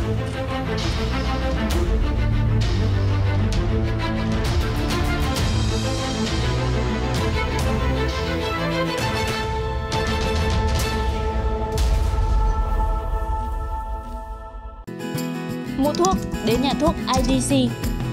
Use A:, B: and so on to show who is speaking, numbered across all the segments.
A: Mua thuốc đến nhà thuốc IDC.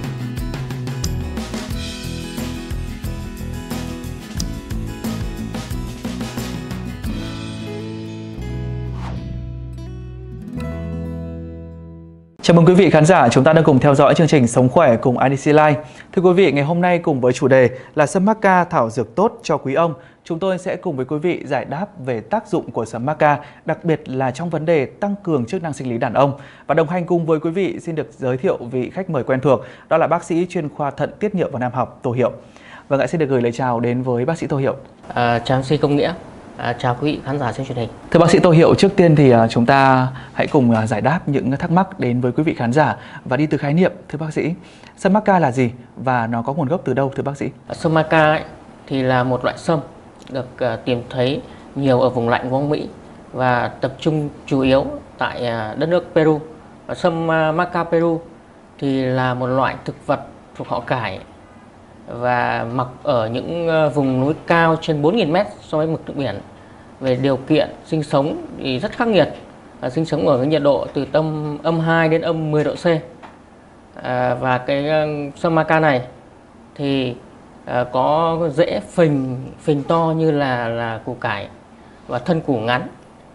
B: Chào mừng quý vị khán giả, chúng ta đang cùng theo dõi chương trình Sống Khỏe cùng IDC Life. Thưa quý vị, ngày hôm nay cùng với chủ đề là sâm mắc ca thảo dược tốt cho quý ông, chúng tôi sẽ cùng với quý vị giải đáp về tác dụng của sâm mắc ca, đặc biệt là trong vấn đề tăng cường chức năng sinh lý đàn ông. Và đồng hành cùng với quý vị xin được giới thiệu vị khách mời quen thuộc, đó là bác sĩ chuyên khoa thận tiết niệu và nam học Tô Hiệu. Vâng ạ, xin được gửi lời chào đến với bác sĩ Tô Hiệu.
C: Chào MC Công Nghĩa. Chào quý vị khán giả trên truyền hình.
B: Thưa bác sĩ Tô Hiệu, trước tiên thì chúng ta hãy cùng giải đáp những thắc mắc đến với quý vị khán giả và đi từ khái niệm. Thưa bác sĩ, sâm mắc ca là gì và nó có nguồn gốc từ đâu thưa bác sĩ?
C: Sâm mắc ca thì là một loại sâm được tìm thấy nhiều ở vùng lạnh của Bắc Mỹ và tập trung chủ yếu tại đất nước Peru. Và sâm mắc ca Peru thì là một loại thực vật thuộc họ cải và mọc ở những vùng núi cao trên 4.000 m so với mực nước biển. Về điều kiện sinh sống thì rất khắc nghiệt, sinh sống ở cái nhiệt độ từ âm 2 đến âm 10 độ C. Và cái sâm mắc ca này thì có rễ phình to như là củ cải và thân củ ngắn,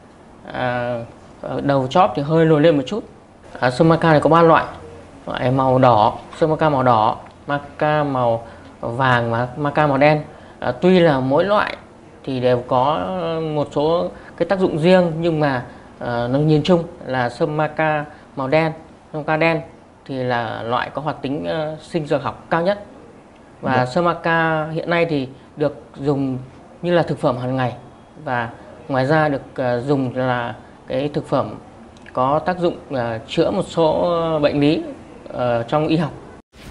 C: đầu chóp thì hơi lồi lên một chút. Sâm mắc ca này có 3 loại màu đỏ, sâm mắc ca màu đỏ, mắc ca màu vàng và mắc ca màu đen. Tuy là mỗi loại thì đều có một số cái tác dụng riêng, nhưng mà nó nhìn chung là sâm mắc ca màu đen, sâm mắc ca đen thì là loại có hoạt tính sinh dược học cao nhất. Và sâm mắc ca hiện nay thì được dùng như là thực phẩm hàng ngày, và ngoài ra được dùng là cái thực phẩm có tác dụng chữa một số bệnh lý trong y học.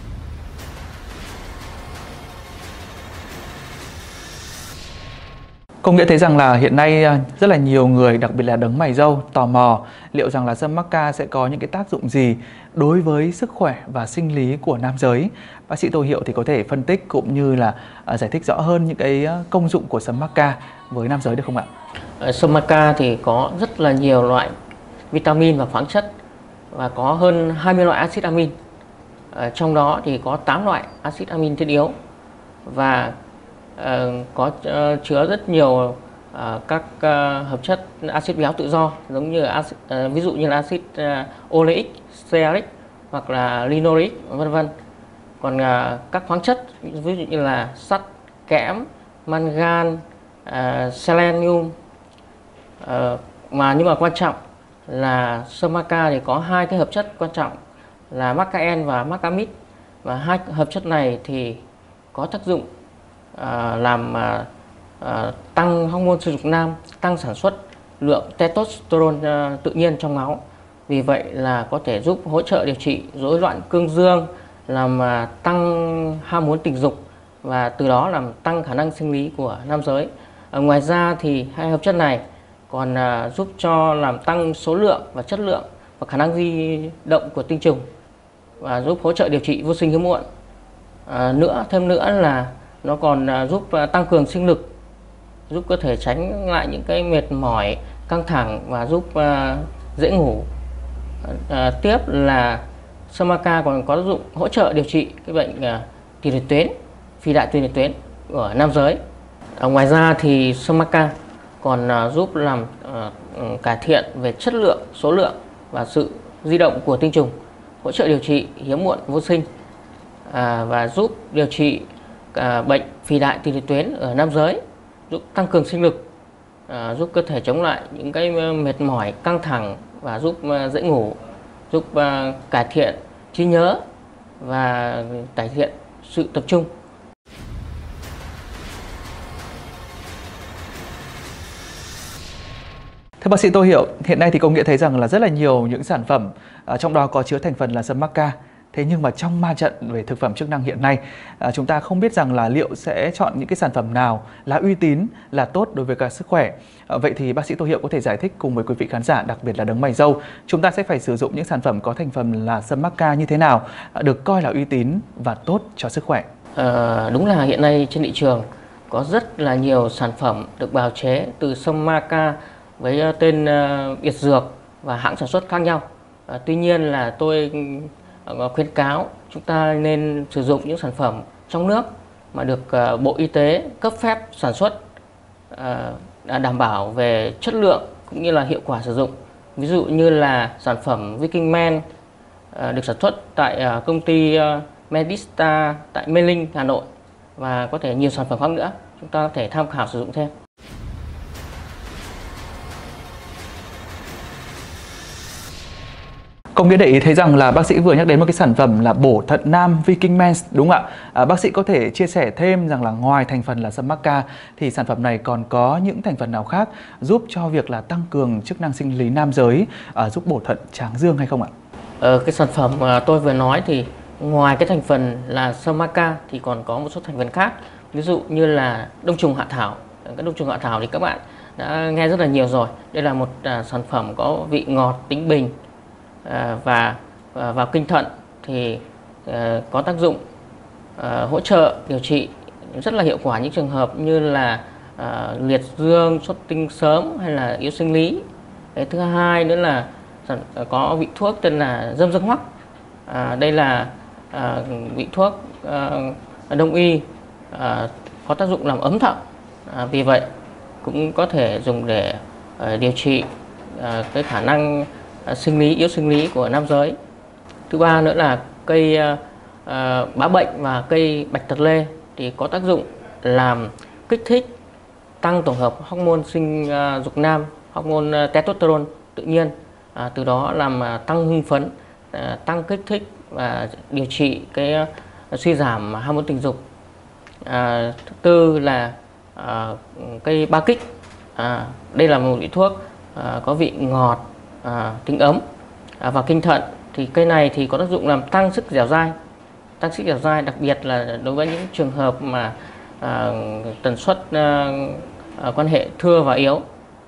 B: Có nghĩa thấy rằng là hiện nay rất là nhiều người, đặc biệt là đấng mày râu, tò mò liệu rằng là sâm mắc ca sẽ có những cái tác dụng gì đối với sức khỏe và sinh lý của nam giới. Bác sĩ Tô Hiệu thì có thể phân tích cũng như là giải thích rõ hơn những cái công dụng của sâm mắc ca với nam giới được không ạ?
C: Sâm mắc ca thì có rất là nhiều loại vitamin và khoáng chất và có hơn 20 loại axit amin. Trong đó thì có 8 loại axit amin thiết yếu và có chứa rất nhiều các hợp chất axit béo tự do, giống như ví dụ như là axit oleic, stearic hoặc là linoleic vân vân. Còn các khoáng chất ví dụ như là sắt, kẽm, mangan, selenium, nhưng mà quan trọng là sâm mắc ca thì có hai cái hợp chất quan trọng là macaen và macamid, và hai hợp chất này thì có tác dụng làm tăng hormone sinh dục nam, tăng sản xuất lượng testosterone tự nhiên trong máu. Vì vậy là có thể giúp hỗ trợ điều trị rối loạn cương dương, làm tăng ham muốn tình dục và từ đó làm tăng khả năng sinh lý của nam giới. Ngoài ra thì hai hợp chất này còn giúp cho làm tăng số lượng và chất lượng và khả năng di động của tinh trùng và giúp hỗ trợ điều trị vô sinh hiếm muộn. Thêm nữa là nó còn giúp tăng cường sinh lực, giúp cơ thể tránh lại những cái mệt mỏi, căng thẳng và giúp dễ ngủ. Tiếp là sâm mắc ca còn có tác dụng hỗ trợ điều trị cái bệnh tiền liệt tuyến, phi đại tiền liệt tuyến của nam giới. Ngoài ra thì sâm mắc ca còn giúp làm cải thiện về chất lượng, số lượng và sự di động của tinh trùng, hỗ trợ điều trị hiếm muộn vô sinh và giúp điều trị bệnh phì đại tiền liệt tuyến ở nam giới, giúp tăng cường sinh lực, giúp cơ thể chống lại những cái mệt mỏi, căng thẳng và giúp dễ ngủ, giúp cải thiện trí nhớ và cải thiện sự tập trung.
B: Thưa bác sĩ Tô Hiệu, hiện nay thì công nghệ thấy rằng là rất là nhiều những sản phẩm trong đó có chứa thành phần là sâm mắc ca Thế nhưng mà trong ma trận về thực phẩm chức năng hiện nay, chúng ta không biết rằng là liệu sẽ chọn những cái sản phẩm nào là uy tín, là tốt đối với cả sức khỏe. Vậy thì bác sĩ Tô Hiệu có thể giải thích cùng với quý vị khán giả, đặc biệt là đấng mày râu, chúng ta sẽ phải sử dụng những sản phẩm có thành phần là sâm mắc ca như thế nào được coi là uy tín và tốt cho sức khỏe?
C: Đúng là hiện nay trên thị trường có rất là nhiều sản phẩm được bào chế từ sâm ma ca với tên biệt dược và hãng sản xuất khác nhau. Tuy nhiên là tôi khuyến cáo chúng ta nên sử dụng những sản phẩm trong nước mà được Bộ Y tế cấp phép sản xuất, đảm bảo về chất lượng cũng như là hiệu quả sử dụng. Ví dụ như là sản phẩm Viking Men được sản xuất tại công ty Medista tại Mê Linh, Hà Nội, và có thể nhiều sản phẩm khác nữa. Chúng ta có thể tham khảo sử dụng thêm.
B: Công nghĩa để ý thấy rằng là bác sĩ vừa nhắc đến một cái sản phẩm là bổ thận nam Viking Men, đúng không ạ? Bác sĩ có thể chia sẻ thêm rằng là ngoài thành phần là sâm mắc ca thì sản phẩm này còn có những thành phần nào khác giúp cho việc là tăng cường chức năng sinh lý nam giới, giúp bổ thận tráng dương hay không ạ?
C: Cái sản phẩm mà tôi vừa nói thì ngoài cái thành phần là sâm mắc ca thì còn có một số thành phần khác, ví dụ như là đông trùng hạ thảo. Cái đông trùng hạ thảo thì các bạn đã nghe rất là nhiều rồi. Đây là một sản phẩm có vị ngọt, tính bình, và vào kinh thận thì có tác dụng hỗ trợ điều trị rất là hiệu quả những trường hợp như là liệt dương, xuất tinh sớm hay là yếu sinh lý. Cái thứ hai nữa là có vị thuốc tên là dâm dương hoắc. Đây là vị thuốc đông y có tác dụng làm ấm thận, vì vậy cũng có thể dùng để điều trị cái khả năng sinh lý, yếu sinh lý của nam giới. Thứ ba nữa là cây bá bệnh và cây bạch tật lê thì có tác dụng làm kích thích, tăng tổng hợp hormone sinh dục nam, hormone testosterone tự nhiên, từ đó làm tăng hưng phấn, tăng kích thích và điều trị cái suy giảm hormone tình dục. Thứ tư là cây ba kích. Đây là một vị thuốc có vị ngọt, tính ấm. Và kinh thận thì cây này thì có tác dụng làm tăng sức dẻo dai, đặc biệt là đối với những trường hợp mà tần suất quan hệ thưa và yếu.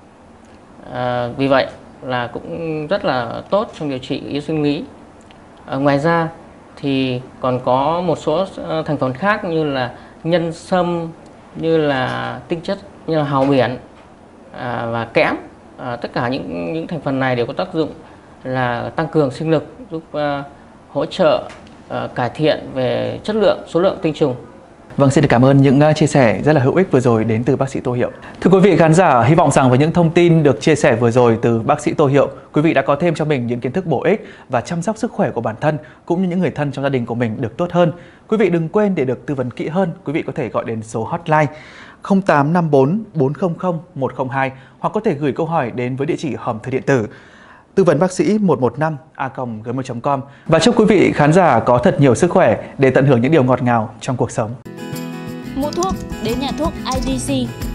C: Vì vậy là cũng rất là tốt trong điều trị yếu sinh lý. Ngoài ra thì còn có một số thành phần khác như là nhân sâm, như là tinh chất như là hào biển và kẽm. Tất cả những thành phần này đều có tác dụng là tăng cường sinh lực, giúp hỗ trợ cải thiện về chất lượng, số lượng tinh trùng.
B: Vâng, xin được cảm ơn những chia sẻ rất là hữu ích vừa rồi đến từ bác sĩ Tô Hiệu. Thưa quý vị khán giả, hy vọng rằng với những thông tin được chia sẻ vừa rồi từ bác sĩ Tô Hiệu, quý vị đã có thêm cho mình những kiến thức bổ ích và chăm sóc sức khỏe của bản thân cũng như những người thân trong gia đình của mình được tốt hơn. Quý vị đừng quên, để được tư vấn kỹ hơn, quý vị có thể gọi đến số hotline 0854 400 102 hoặc có thể gửi câu hỏi đến với địa chỉ hòm thư điện tử tư vấn bác sĩ 115a@gmail.com. Và chúc quý vị khán giả có thật nhiều sức khỏe để tận hưởng những điều ngọt ngào trong cuộc sống.
A: Mua thuốc đến nhà thuốc IDC.